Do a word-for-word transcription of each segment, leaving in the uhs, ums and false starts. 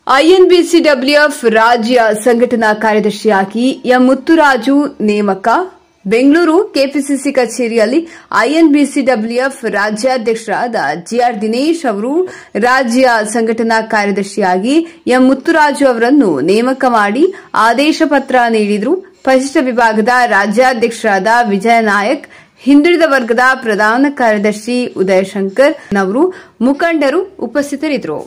ಐಎನ್ಬಿಸಿಡಬ್ಲ್ಯೂಎಫ್ ರಾಜ್ಯ ಸಂಘಟನಾ ಕಾರ್ಯದರ್ಶಿಯಾಗಿ ಎಂ ಮುತ್ತುರಾಜು ನೇಮಕ. ಬೆಂಗಳೂರು ಕೆಪಿಸಿಸಿ ಕಚೇರಿಯಲ್ಲಿ ಐಎನ್ಬಿಸಿಡಬ್ಲ್ಯೂಎಫ್ ರಾಜ್ಯಾಧ್ಯಕ್ಷರಾದ ಜಿಆರ್ ದಿನೇಶ್ ಅವರು ರಾಜ್ಯ ಸಂಘಟನಾ ಕಾರ್ಯದರ್ಶಿಯಾಗಿ ಎಂ ಮುತ್ತುರಾಜು ಅವರನ್ನು ನೇಮಕ ಮಾಡಿ ಆದೇಶ ಪತ್ರ ನೀಡಿದರು. ಪರಿಶಿಷ್ಟ ವಿಭಾಗದ ರಾಜ್ಯಾಧ್ಯಕ್ಷರಾದ ವಿಜಯ ನಾಯಕ್, ಹಿಂದುಳಿದ ವರ್ಗದ ಪ್ರಧಾನ ಕಾರ್ಯದರ್ಶಿ ಉದಯಶಂಕರ್ ಅವರು ಮುಖಂಡರು ಉಪಸ್ಥಿತರಿದ್ದರು.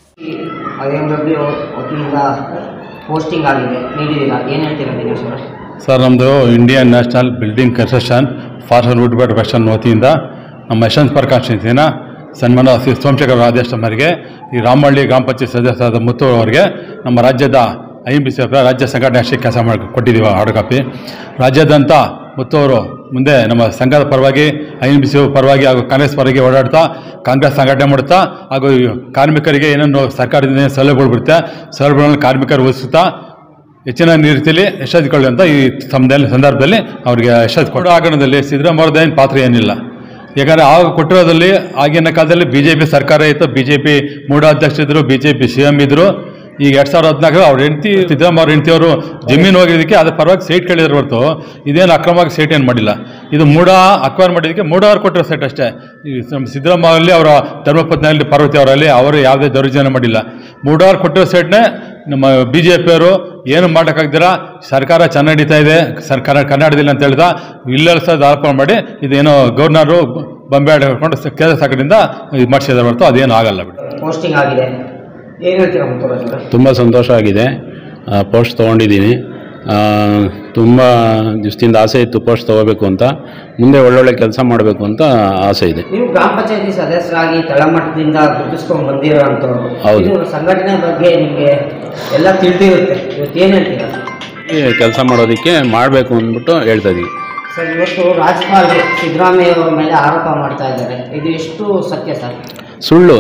ಪೋಸ್ಟಿಂಗ್ ಆಗಿದೆ, ನೀಡಿದ್ದೀರಾ, ಏನು ಹೇಳ್ತೀರಾ ದಿನೇಶ್ ಅವರೇ? ಸರ್, ನಮ್ಮದು Indian national building construction for wood bud western ವತಿಯಿಂದ ನಮ್ಮ ಯಶವಂತಪುರ ಕಾನ್ಸ್ಟಿಟ್ಯೂನ್ಸಿನ ಸನ್ಮಾನ ಶ್ರೀ ಸೋಮಶೇಖರ್ ಆದೇಶ ಮೇರೆಗೆ ಈ ರಾಮಹಳ್ಳಿ ಗ್ರಾಮ ಪಂಚಾಯತ್ ಸದಸ್ಯರಾದ ಮುತ್ತು ಅವರಿಗೆ ನಮ್ಮ ರಾಜ್ಯದ ಐ ಎಂ ಬಿ ಸಿ ರಾಜ್ಯ ಸಂಘಟನೆ ಕೆಲಸ ಮಾಡಿ ಕೊಟ್ಟಿದ್ದೀವಿ ಹಾರ್ಡ್ ಕಾಪಿ. ರಾಜ್ಯಾದ್ಯಂತ ಮುತ್ತು ಅವರು ಮುಂದೆ ನಮ್ಮ ಸಂಘದ ಪರವಾಗಿ, ಐ ಎನ್ ಬಿ ಸಿ ಪರವಾಗಿ ಹಾಗೂ ಕಾಂಗ್ರೆಸ್ ಪರವಾಗಿ ಓಡಾಡ್ತಾ ಕಾಂಗ್ರೆಸ್ ಸಂಘಟನೆ ಮಾಡುತ್ತಾ ಹಾಗೂ ಕಾರ್ಮಿಕರಿಗೆ ಏನೇನು ಸರ್ಕಾರದಿಂದ ಸೌಲಭ್ಯಗಳು ಬರುತ್ತೆ ಸೌಲಭ್ಯಗಳನ್ನು ಕಾರ್ಮಿಕರು ಒದಗಿಸುತ್ತಾ ಹೆಚ್ಚಿನ ರೀತಿಯಲ್ಲಿ ಯಶಸ್ವಿಗೊಳ್ಳುವಂಥ ಈ ಸಂದರ್ಭದಲ್ಲಿ ಅವರಿಗೆ ಯಶಸ್ಸು ಕೊಡೋ ಆಗರಣದಲ್ಲಿ ಸಿದ್ದರಾಮಯ್ಯ ಏನು ಪಾತ್ರ ಏನಿಲ್ಲ. ಯಾಕಂದರೆ ಆಗ ಕೊಟ್ಟಿರೋದಲ್ಲಿ ಆಗಿನ ಕಾಲದಲ್ಲಿ ಬಿ ಜೆ ಪಿ ಸರ್ಕಾರ ಇತ್ತು, ಬಿ ಜೆ ಪಿ ಮೂಢಾಧ್ಯಕ್ಷರಿದ್ದರು, B J P C M ಇದ್ದರು. ಈಗ ಎರಡು ಸಾವಿರದ ಹದಿನಾಲ್ಕು ಅವ್ರ ಹೆಂಡತಿ ಸಿದ್ದರಾಮಯ್ಯ ಅವ್ರ ಹೆಂಡತಿಯವರು ಜಮೀನು ಹೋಗಿದ್ದಕ್ಕೆ ಅದ್ರ ಪರವಾಗಿ ಸೈಟ್ ಕೇಳಿದ್ರು ಹೊರತು ಇದೇನು ಅಕ್ರಮವಾಗಿ ಸೈಟ್ ಏನು ಮಾಡಿಲ್ಲ. ಇದು ಮೂಢ ಅಕ್ವೈರ್ ಮಾಡಿದ್ದಕ್ಕೆ ಮೂಢ ಅವ್ರು ಕೊಟ್ಟಿರೋ ಸೈಟ್ ಅಷ್ಟೇ. ಈ ನಮ್ಮ ಸಿದ್ದರಾಮಯ್ಯಲ್ಲಿ ಅವರ ಧರ್ಮಪತ್ನಿಯಲ್ಲಿ ಪಾರ್ವತಿ ಅವರಲ್ಲಿ ಅವರು ಯಾವುದೇ ದೌರ್ಜನ್ಯ ಮಾಡಿಲ್ಲ. ಮೂಢ ಅವ್ರು ಕೊಟ್ಟಿರೋ ಸೈಟ್ನೇ ನಮ್ಮ ಬಿ ಜೆ ಪಿಯವರು ಏನು ಮಾಡೋಕ್ಕಾಗ್ದಿರ ಸರ್ಕಾರ ಚೆನ್ನಾಗಿ ನಡೀತಾ ಇದೆ, ಸರ್ಕಾರ ಕರ್ನಾಟಕದಲ್ಲಿ ಅಂತ ಹೇಳ್ದ ಇಲ್ಲೆಲ್ಸೋದು ಆರೋಪ ಮಾಡಿ ಇದೇನೋ ಗವರ್ನರು ಬೊಂಬೆ ಆಡಿಕೊಂಡು ಕೇಂದ್ರ ಸರ್ಕಾರದಿಂದ ಇದು ಮಾಡಿಸಿದಾರೆ ಹೊರತು ಅದೇನು ಆಗಲ್ಲ. ಬಿಡಿ, ಪೋಸ್ಟಿಂಗ್ ಆಗಿದೆ, ಏನು ಹೇಳ್ತೀರಾ ಮುತ್ತುರಾಜ್ ಅವರೇ? ತುಂಬ ಸಂತೋಷ ಆಗಿದೆ. ಪೋಸ್ಟ್ ತೊಗೊಂಡಿದ್ದೀನಿ. ತುಂಬ ದಿವಸದಿಂದ ಆಸೆ ಇತ್ತು ಪೋಸ್ಟ್ ತೊಗೋಬೇಕು ಅಂತ, ಮುಂದೆ ಒಳ್ಳೊಳ್ಳೆ ಕೆಲಸ ಮಾಡಬೇಕು ಅಂತ ಆಸೆ ಇದೆ. ನೀವು ಗ್ರಾಮ ಪಂಚಾಯತಿ ಸದಸ್ಯರಾಗಿ ತಳಮಟ್ಟದಿಂದ ಗುರುತಿಸ್ಕೊಂಡು ಬಂದಿರೋ ಅಂಥವ್ರು. ಹೌದು. ಸಂಘಟನೆ ಬಗ್ಗೆ ನಿಮಗೆ ಎಲ್ಲ ತಿಳಿದಿರುತ್ತೆ, ಇವತ್ತು ಏನು ಹೇಳ್ತೀರಾ? ಕೆಲಸ ಮಾಡೋದಕ್ಕೆ ಮಾಡಬೇಕು ಅಂದ್ಬಿಟ್ಟು ಹೇಳ್ತಾ ಇದ್ದೀವಿ. ಸರ್, ಇವತ್ತು ರಾಜ್ಯಪಾಲರು ಸಿದ್ದರಾಮಯ್ಯ ಅವರ ಮೇಲೆ ಆರೋಪ ಮಾಡ್ತಾ ಇದ್ದಾರೆ, ಇದು ಎಷ್ಟು ಸತ್ಯ ಸರ್? ಸುಳ್ಳು,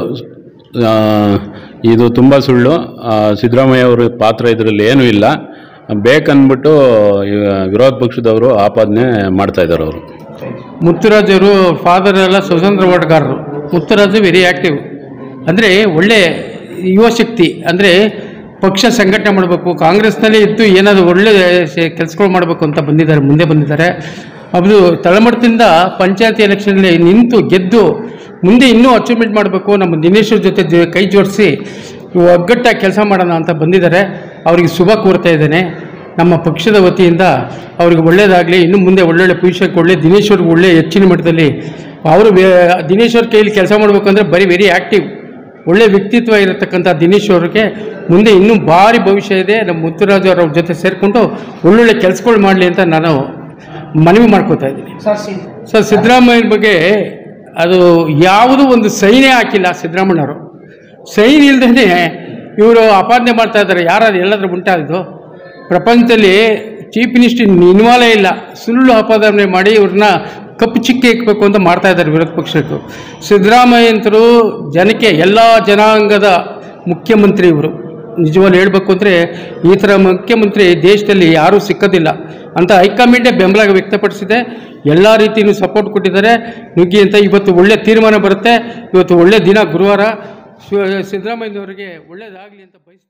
ಇದು ತುಂಬ ಸುಳ್ಳು. ಸಿದ್ದರಾಮಯ್ಯ ಅವರ ಪಾತ್ರ ಇದರಲ್ಲಿ ಏನೂ ಇಲ್ಲ. ಬೇಕಂದ್ಬಿಟ್ಟು ವಿರೋಧ ಪಕ್ಷದವರು ಆಪಾದನೆ ಮಾಡ್ತಾ ಇದ್ದಾರೆ. ಅವರು ಮುತ್ತುರಾಜ್ ಅವರು ಫಾದರ್ ಎಲ್ಲ ಸ್ವತಂತ್ರ ಹೋರಾಟಗಾರರು. ಮುತ್ತುರಾಜು ವೆರಿ ಆ್ಯಕ್ಟಿವ್, ಅಂದರೆ ಒಳ್ಳೆ ಯುವಶಕ್ತಿ. ಅಂದರೆ ಪಕ್ಷ ಸಂಘಟನೆ ಮಾಡಬೇಕು, ಕಾಂಗ್ರೆಸ್ನಲ್ಲಿ ಇದ್ದು ಏನಾದರೂ ಒಳ್ಳೆ ಕೆಲಸಗಳು ಮಾಡಬೇಕು ಅಂತ ಬಂದಿದ್ದಾರೆ, ಮುಂದೆ ಬಂದಿದ್ದಾರೆ. ಅದು ತಳಮಟ್ಟದಿಂದ ಪಂಚಾಯತಿ ಎಲೆಕ್ಷನಲ್ಲಿ ನಿಂತು ಗೆದ್ದು ಮುಂದೆ ಇನ್ನೂ ಅಚೀವ್ಮೆಂಟ್ ಮಾಡಬೇಕು, ನಮ್ಮ ದಿನೇಶ್ ಜೊತೆ ಕೈ ಜೋಡಿಸಿ ಒಗ್ಗಟ್ಟಾಗಿ ಕೆಲಸ ಮಾಡೋಣ ಅಂತ ಬಂದಿದ್ದಾರೆ. ಅವರಿಗೆ ಶುಭ ಕೋರ್ತಾ ಇದ್ದೇನೆ. ನಮ್ಮ ಪಕ್ಷದ ವತಿಯಿಂದ ಅವ್ರಿಗೆ ಒಳ್ಳೆಯದಾಗಲಿ, ಇನ್ನು ಮುಂದೆ ಒಳ್ಳೊಳ್ಳೆ ಪೊಸಿಷನ್ಗೆ ಒಳ್ಳೆ ದಿನೇಶ್ ಅವ್ರಿಗೆ ಒಳ್ಳೆ ಹೆಚ್ಚಿನ ಮಟ್ಟದಲ್ಲಿ ಅವರು ದಿನೇಶ್ ಅವ್ರ ಕೈಯಲ್ಲಿ ಕೆಲಸ ಮಾಡಬೇಕಂದ್ರೆ ಬರೀ ವೆರಿ ಆ್ಯಕ್ಟಿವ್, ಒಳ್ಳೆ ವ್ಯಕ್ತಿತ್ವ ಇರತಕ್ಕಂಥ ದಿನೇಶ್ ಅವ್ರಿಗೆ ಮುಂದೆ ಇನ್ನೂ ಭಾರಿ ಭವಿಷ್ಯ ಇದೆ. ನಮ್ಮ ಮುತ್ತುರಾಜು ಅವ್ರ ಜೊತೆ ಸೇರಿಕೊಂಡು ಒಳ್ಳೊಳ್ಳೆ ಕೆಲಸಗಳು ಮಾಡಲಿ ಅಂತ ನಾನು ಮನವಿ ಮಾಡ್ಕೋತಾ ಇದ್ದೀನಿ. ಸರ್, ಸಿದ್ದರಾಮಯ್ಯನ ಬಗ್ಗೆ ಅದು ಯಾವುದೂ ಒಂದು ಸೈನೇ ಹಾಕಿಲ್ಲ ಸಿದ್ದರಾಮಯ್ಯವರು. ಸೈನ್ ಇಲ್ಲದೇ ಇವರು ಆಪಾದನೆ ಮಾಡ್ತಾ ಇದ್ದಾರೆ. ಯಾರಾದ್ರು ಎಲ್ಲಾದ್ರೂ ಉಂಟಾದ್ದು ಪ್ರಪಂಚದಲ್ಲಿ ಚೀಫ್ ಮಿನಿಸ್ಟರ್ ಇನ್ವಾಲ್ವೇ ಇಲ್ಲ. ಸುಳ್ಳು ಆಪಾದನೆ ಮಾಡಿ ಇವ್ರನ್ನ ಕಪ್ಪು ಚಿಕ್ಕೆ ಇಕ್ಬೇಕು ಅಂತ ಮಾಡ್ತಾ ಇದ್ದಾರೆ ವಿರೋಧ ಪಕ್ಷಗಳು. ಸಿದ್ದರಾಮಯ್ಯಂತರು ಜನಕ್ಕೆ ಎಲ್ಲ ಜನಾಂಗದ ಮುಖ್ಯಮಂತ್ರಿ ಇವರು. ನಿಜವಾಗ್ಲೂ ಹೇಳಬೇಕು ಅಂದರೆ ಈ ಥರ ಮುಖ್ಯಮಂತ್ರಿ ದೇಶದಲ್ಲಿ ಯಾರೂ ಸಿಕ್ಕೋದಿಲ್ಲ ಅಂತ ಹೈಕಮಾಂಡೇ ಬೆಂಬಲ ವ್ಯಕ್ತಪಡಿಸಿದೆ. ಎಲ್ಲ ರೀತಿಯೂ ಸಪೋರ್ಟ್ ಕೊಟ್ಟಿದ್ದಾರೆ. ನುಗ್ಗಿ ಅಂತ ಇವತ್ತು ಒಳ್ಳೆ ತೀರ್ಮಾನ ಬರುತ್ತೆ. ಇವತ್ತು ಒಳ್ಳೆ ದಿನ, ಗುರುವಾರ. ಸಿದ್ದರಾಮಯ್ಯನವರಿಗೆ ಒಳ್ಳೆಯದಾಗಲಿ ಅಂತ ಬಯಸ್ತೀನಿ.